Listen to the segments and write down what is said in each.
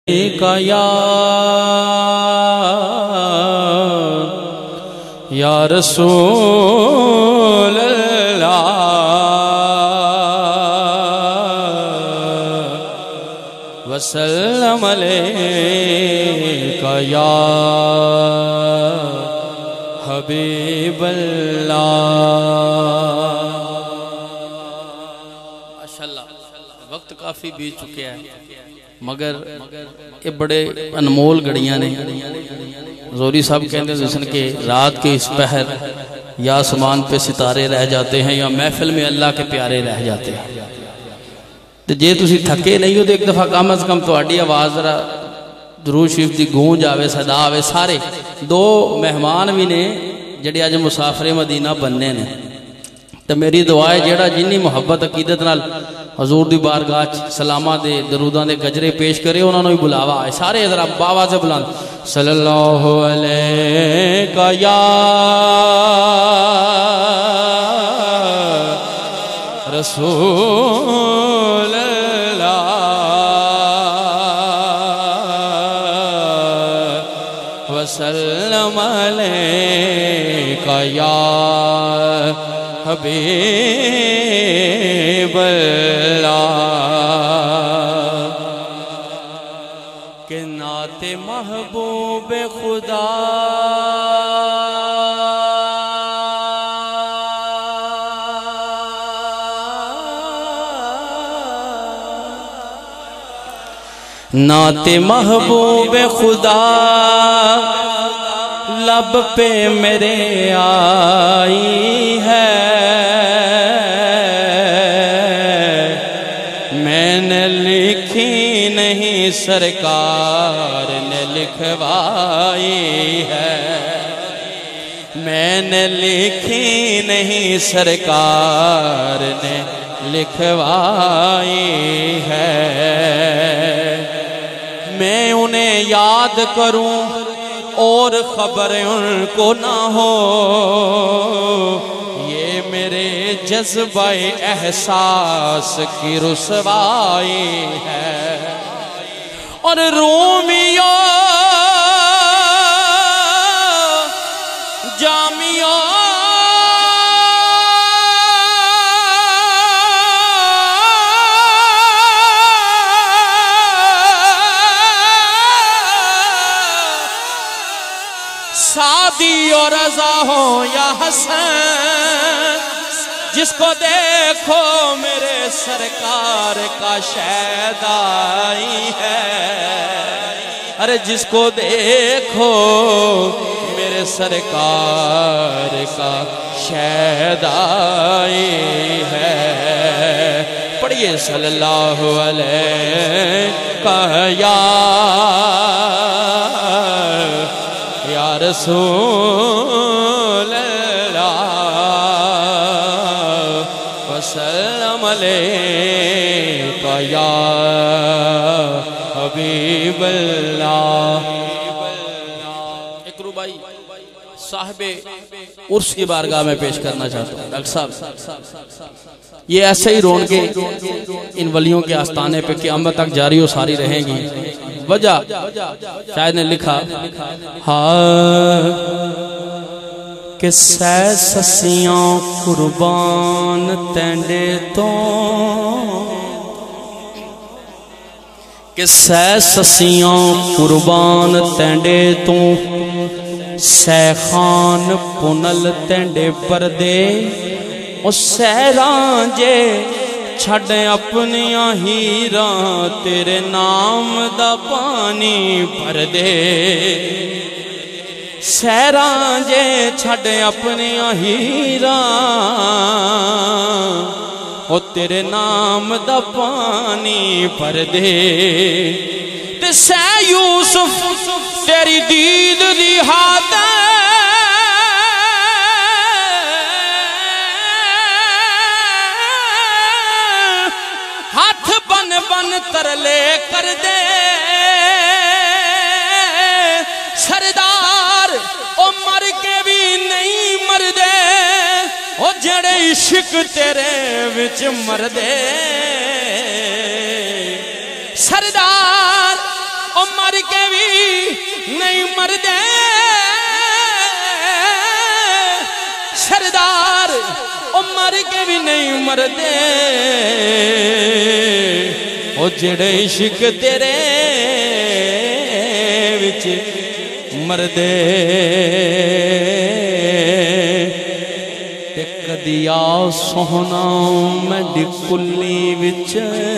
کا یا رسول اللہ وسلم علیکہ یا حبیب اللہ۔ ماشاءاللہ وقت کافی بیت چکے ہیں مگر یہ بڑے انمول گھڑیاں نے۔ زوری صاحب کہتے ہیں جسن کہ رات کے اس پہر یا آسمان پہ ستارے رہ جاتے ہیں یا محفل میں اللہ کے پیارے رہ جاتے ہیں۔ تو جے تسی تھکے نہیں ہو تو ایک دفعہ کم از کم تو آڈی آواز ذرا درود شریف دی گونج آوے صدا آوے سارے۔ دو مہمان بھی نے جڑے آج مسافر مدینہ بننے نے، تو میری دعا ہے جڑا جنی محبت عقیدت نال حضور دی بارگاہ سلامہ دے دروداں دے گجرے پیش کرے انہوں نے بھی بلاوا آئے سارے ذرا باوا سے بلند صلی اللہ علیہ یا رسول اللہ وسلم علیہ یا حبیب اللہ۔ کہ نعت محبوب خدا نعت محبوب خدا لب پہ میرے آئی ہے، میں نے لکھی نہیں سرکار نے لکھوائی ہے، میں نے لکھی نہیں سرکار نے لکھوائی ہے۔ میں انہیں یاد کروں اور خبر ان کو نہ ہو، یہ میرے جذبہ احساس کی رسوائی ہے۔ اور رومیو جامیو سعدی اور رضا ہو یا حسن، جس کو دیکھو میرے سرکار کا شیدائی ہے۔ ارے جس کو دیکھو میرے سرکار کا شیدائی ہے۔ پڑھئے صلی اللہ علیہ یا رسول اللہ وسلم علیکہ یا حبیب اللہ۔ اکرو بھائی صاحب عرس کی بارگاہ میں پیش کرنا چاہتا ہوں۔ ڈاکٹر صاحب یہ ایسے ہی رون کے ان ولیوں کے آستانے پہ قیامت تک جاری و ساری رہیں گی۔ وجہ شاید نے لکھا کہ سہ سسیاں قربان تینڈے تو، کہ سہ سسیاں قربان تینڈے تو، سہ خان پنل تینڈے پردے، اور سہران جے چھڑ اپنیاں ہیراں تیرے نام دا پانی بھر دے۔ سہران جے چھڑ اپنیاں ہیراں او تیرے نام دا پانی بھر دے۔ تے سہ یوسف تیری دید دی ہاتھ بن ترلے کر دے۔ سردار او مر کے بھی نہیں مر دے، او جڑے عشق تیرے وچ مر دے۔ سردار مردے سردار او مر کے بھی نہیں مردے او جڑے عشق تیرے وچ مردے تے کدیا سونا میڈی کلی وچ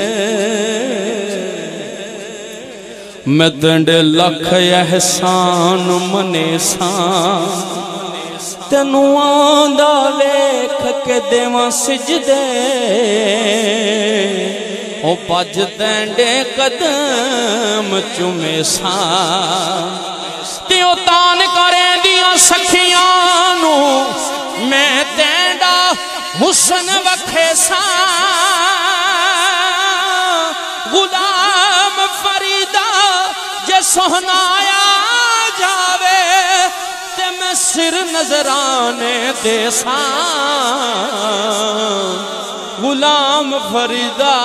میں تنڈے لکھ احسان منے سان تینو آندا ویکھ کے دیواں سجدے او پج تینڈے قدم چومے سان تیو تان کریں دیاں سکھیانو میں تینڈا حسن وکھے سان غلام فریدہ جے سہنایا جاوے تے میں سر نظرانے دے سان غلام فریدہ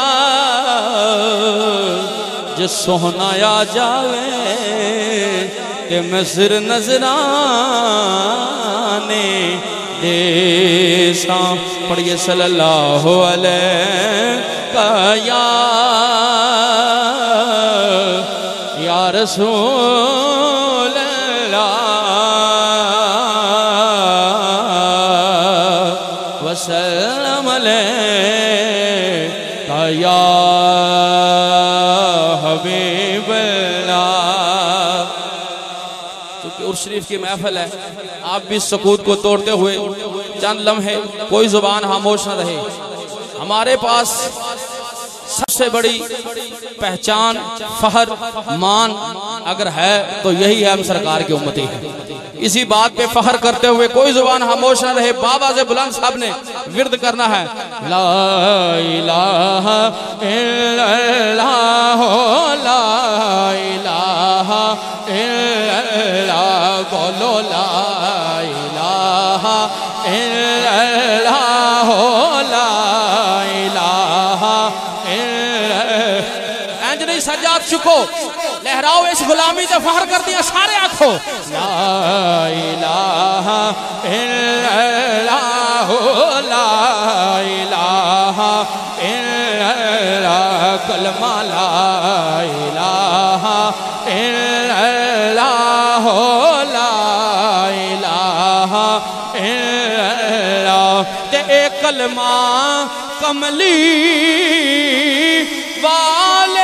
جے سہنایا جاوے تے میں سر نظرانے دے سان پڑھئے صلی اللہ علیہ یا رسول اللہ وسلم علیہ یا حبیب اللہ۔ چونکہ عرس شریف کی محفل ہے، آپ بھی سکوت کو توڑتے ہوئے چند لمحے کوئی زبان خاموش نہ رہے۔ ہمارے پاس سب سے بڑی پہچان، فخر، مان اگر ہے تو یہی ہے، ہم سرکار کی امتی ہے۔ اسی بات پہ فخر کرتے ہوئے کوئی زبان خاموش نہ رہے۔ بابا سے بلند صاحب نے ورد کرنا ہے، لا الہ الا اللہ، لا الہ الا اللہ، بولو لا الہ الا اللہ، لا الہ الا اللہ۔ اینج نہیں سجاد چکو، لہراؤ اس غلامی سے فخر کر دیا سارے آنکھوں، لا الہ الا اللہ، لا الہ الا اللہ، کلمہ لا الہ الا اللہ، لا الہ الا اللہ۔ تے اے کلمہ کملی والے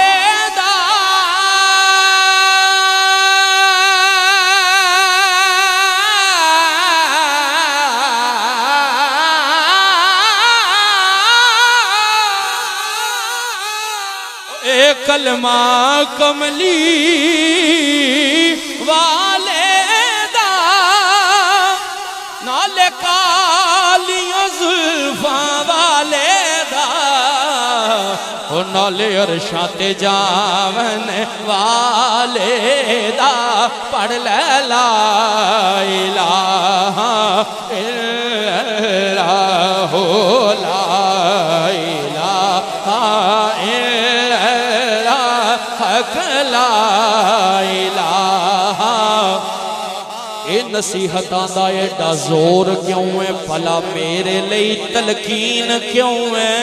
کلمہ کملی والے دا نالے کالیاں زلفاں والے دا او نالے عرشاں تے جاون والے دا پڑھ لے لا الہ الا اللہ، لا الہ لا الہ۔ اے نصیحتاں دا ایڈا زور کیوں ہے، بھلا میرے لئی تلقین کیوں ہے؟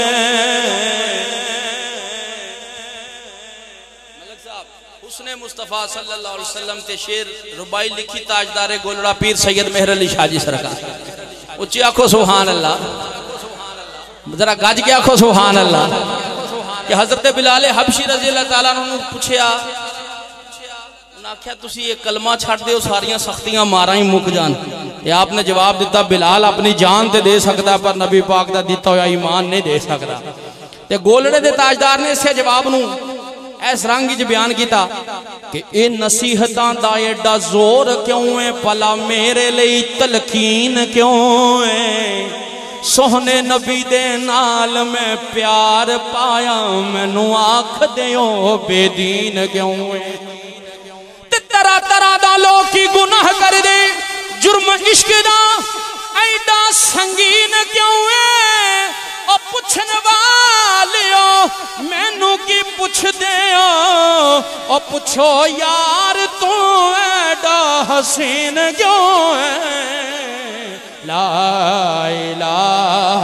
ملک صاحب حسن مصطفیٰ صلی اللہ علیہ وسلم تے شیر ربائی لکھی تاجدار گولڑا پیر سید مہر علی شاہ جی سرکار، اچھی آنکھو سبحان اللہ، ذرا گاج کے آنکھو سبحان اللہ، کہ حضرت بلال حبشی رضی اللہ تعالیٰ نے پوچھیا، انہاں کیا تسی یہ کلمہ چھٹ دے ہو ساریاں سختیاں مارا ہی مک جان؟ یہ آپ نے جواب دیتا، بلال اپنی جان تے دے سکتا پر نبی پاک دا دیتا ہویا ایمان نہیں دے سکتا۔ تے گولڑے دے تاجدار نے اس سے جواب نو ایس رنگی جو بیان کیتا کہ اے نصیحتاں دا ایڈا زور کیوں ہے، پلا میرے لئی تلقین کیوں ہے؟ سوہنے نبی دے نال میں پیار پایا، میں نو آکھ دیو بے دین کیوں ہے؟ تے طرح طرح دا لوگ کی گناہ کر دے، جرم عشق دا ایڈا سنگین کیوں ہے؟ او پوچھن والیو میں نو کی پوچھ دیو، او پوچھو یار تو ایڈا حسین کیوں ہے لا الہ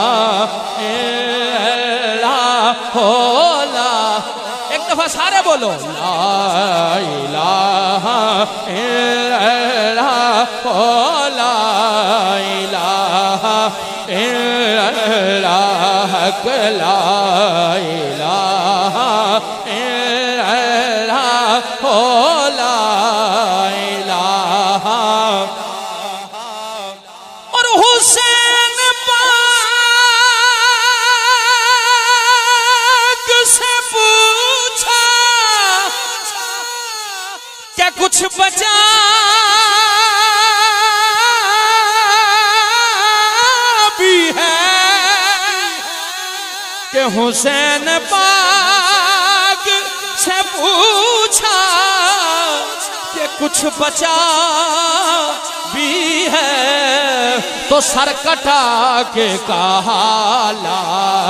الا اللہ ایک دفعہ سارے بولو لا الہ الا اللہ لا الہ الا اللہ لا الہ الا اللہ لا الہ اور حسین پاک سے پوچھا کیا کچھ بچا بھی ہے کہ حسین پاک سے پوچھا کہ کچھ بچا بھی ہے تو سر کٹا کے کہا لا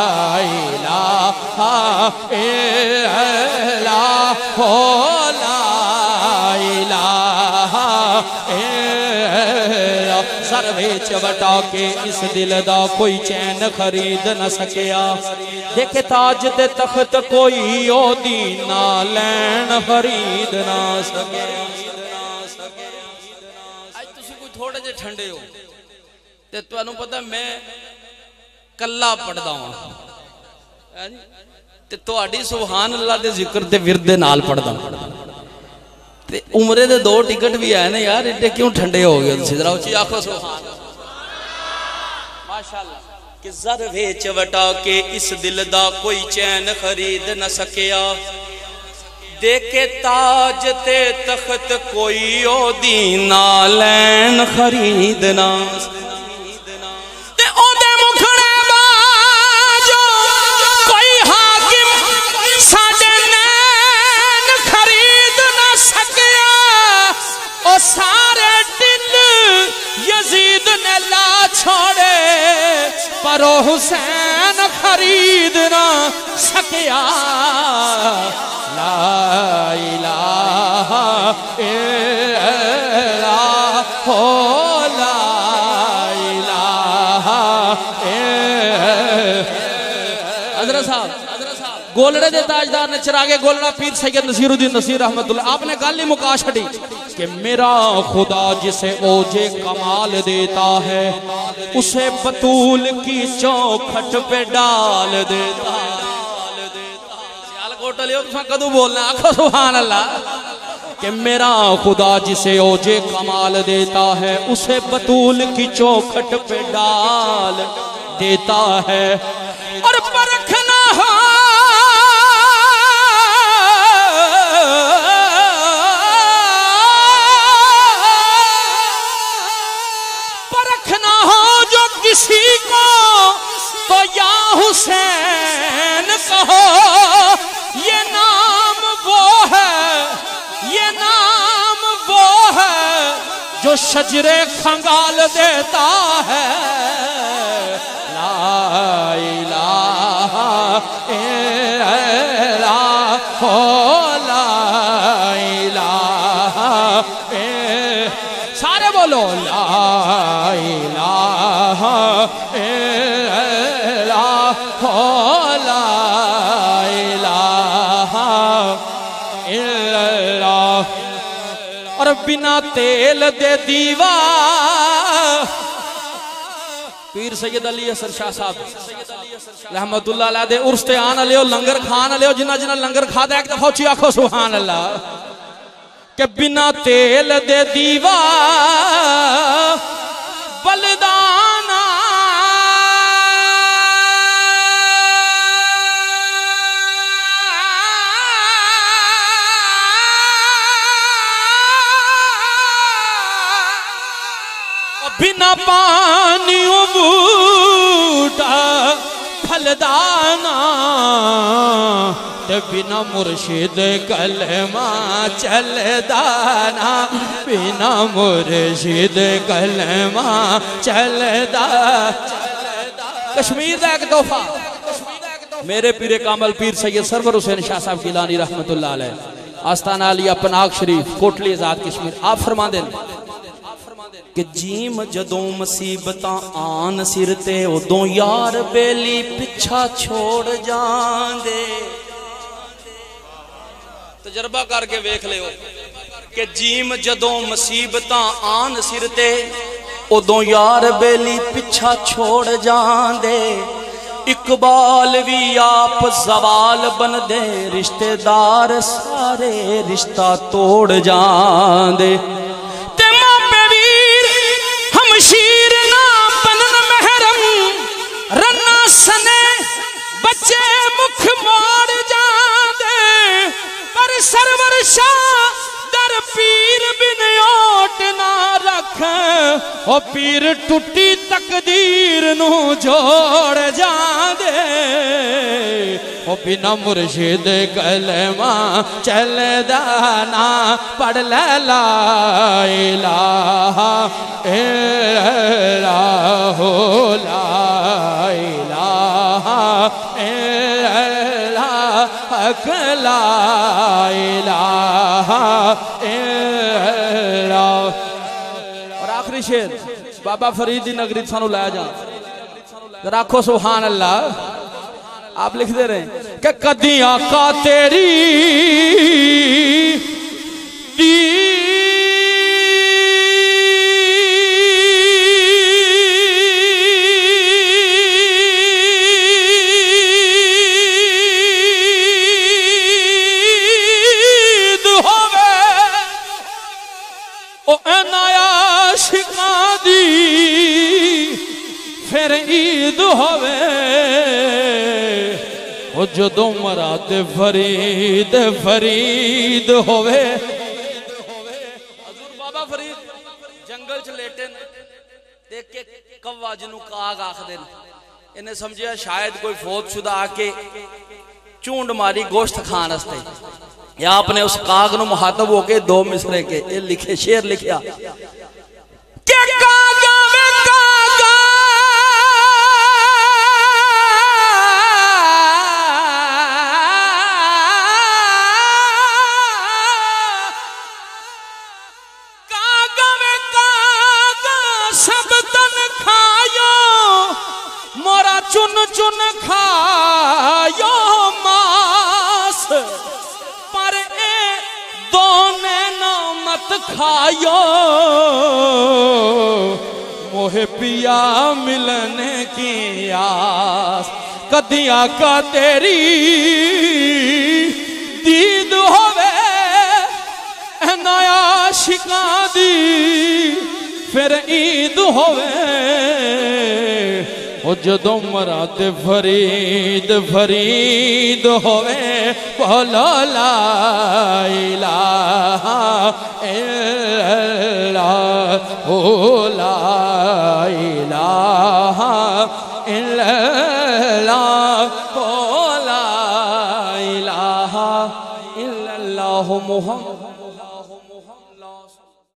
الہ الا اللہ لا الہ الا سر وچ وٹا کے اس دل دا کوئی چین خرید نہ سکیا دیکھے تاج دے تخت کوئی او دینا لین خرید نہ سکیا تھوڑے جے ٹھنڈے ہو تے تو انہوں پتہ میں کلا پڑھدا ہوں تے تو آڈی سبحان اللہ دے ذکر تے ورد نال پڑھدا ہوں تے عمرے دے 2 ٹکٹ بھی آئے نا یار اٹھے کیوں ٹھنڈے ہو گئے سدرہ اچھی آنکھوں سبحان ماشاءاللہ کہ زر ویچ وٹا کے اس دل دا کوئی چین خرید نہ سکیا دیکھے تاج تے تخت کوئی او دینا لین خریدنا تے او دے مکھڑے باجو کوئی حاکم ساڑے نین خرید نہ سکیا او سارے دل یزید نے لا چھوڑے پر او حسین خرید نہ سکیا لا الہ الا اللہ لا الہ حضرت صاحب گولڑے دے تاجدار نے چراغے گولڑا پیر سید نصیر الدین نصیر رحمت اللہ آپ نے گالی مکا چھڑی کہ میرا خدا جسے اوجے کمال دیتا ہے اسے بطول کی چوکھٹ پہ ڈال دیتا ہے کدو بولنا آنکھو سبحان اللہ کہ میرا خدا جسے اوجے کمال دیتا ہے اسے بطول کی چوکھٹ پہ ڈال دیتا ہے اور پرکھنا ہو پرکھنا ہو جو کسی کو تو یا حسین کہو یہ نام وہ ہے جو شجرے کھنگال دیتا ہے لا الہ الا اللہ لا الہ سارے بولو لا الہ الا اللہ لا اور بنا تیل دے دیوا پیر سید علی حسن شاہ صاحب رحمت اللہ علیہ دے عرص تے آن علیہ لنگر کھان علیہ جنہ جنہ لنگر کھا دے ایک دفعہ اچھی آنکھو سبحان اللہ کہ بنا تیل دے دیوا بلدانا بنا پانی بوٹا پھلدانا تے بنا مرشد کلمہ چل دانا بنا مرشد کلمہ چل دانا کشمیر دا ایک تحفہ میرے پیر کامل پیر سید سرور حسین شاہ صاحب گیلانی رحمت اللہ علیہ آستانہ علیہ پناگ شریف کوٹلی ازاد کشمیر آپ فرما دیں کہ جیم جدوں مصیبتاں آن سر تے ادوں یار بیلی پچھا چھوڑ جان دے. تجربہ کر کے ویکھ لے ہو کہ جیم جدوں مصیبتاں آن سر تے ادوں یار بیلی پچھا چھوڑ جان دے. اقبال بھی آپ زوال بن دے رشتہ دار سارے رشتہ توڑ جان دے. تے ماں پہ ویر ہمشیر نہ بنن محرم رنا سنے بچے مکھ موڑ جان دے. پر سرور شاہ در پیر بن اوٹ نہ رکھ او پیر ٹوٹی تقدیر نو جوڑ جان دے. او بنا مرشد کلمہ چل دانا پڑھ لے لا الہ الا اللہ لا الہ الا حق لا الہ الا. اور آخری شعر بابا فرید دی نگری سانو لایا جان راکھو سبحان اللہ. آپ لکھ دے رہے ہیں کہ کدی آقا تیری پھر عید ہوئے او جدوں مراد فرید فرید ہوئے. حضور بابا فرید جنگل چ لیٹے دیکھ کے کوا جنوں کاغ آکھ دین. انہیں سمجھیا شاید کوئی فوت شدہ آکے چونڈ ماری گوشت کھان ہستے. یا آپ نے اس کاغ نو مخاطب ہو کے دو مصرے کے یہ لکھے شعر لکھیا کہ کاغا میں کاغا کاغا میں کاغا سب تن کھایو مورا چن چن کھایو ماس پر اے دونے نامت کھایو موہ پیا ملنے کی آس. کدی آقا تیری دید ہوئے نیا شکا دی پھر عید ہوئے او جدوں مراد فرید فرید ہوئے بولو لا الہ الا اللہ لا الہ الا اللہ لا الہ الا اللہ محمد